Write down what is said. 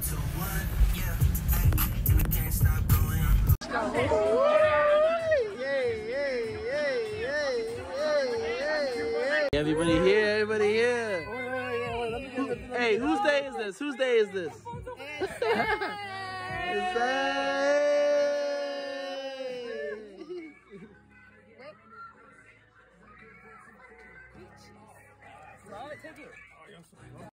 Everybody here, everybody here. Hey, whose day is this? Whose day is this? It's